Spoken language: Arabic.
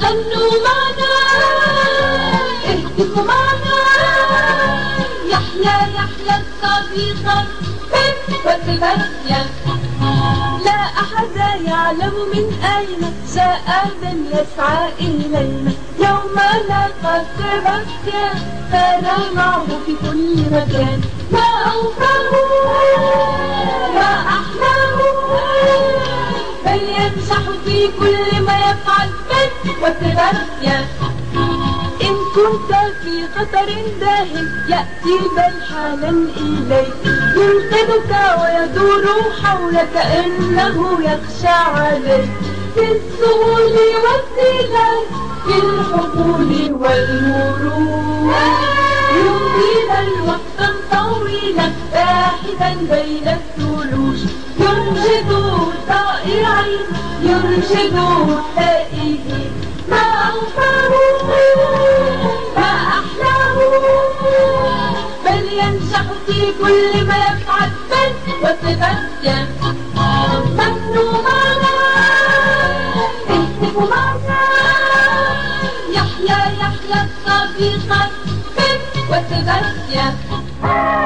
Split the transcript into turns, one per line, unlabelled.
غنوا معنا اهتفوا معنا، يحيى يحيى الصديقة وسباستيان. لا أحد يعلم من أين جاء من يسعى إلينا، يوم لقى سباستيان سار معه في كل مكان. ما أوفاه ما أحلاه، بل يمشح في كل ما يفعل وسباستيان. إن كنت في خطر داهم يأتي بل حالا إليك، ينقذك ويدور حولك إنه يخشى عليك. في السهول والظلال في الحقول والمرور يمضي الوقت طويلا باحثا بين الثلوج، ينشد الطائعين يرشد التائهين. ما أوفاه ما أحلاه، بل ينجح في كل ما يفعل وسباستيان. غنوا معنا اهتفوا معنا، يحيى يحيى الصديقة وسباستيان.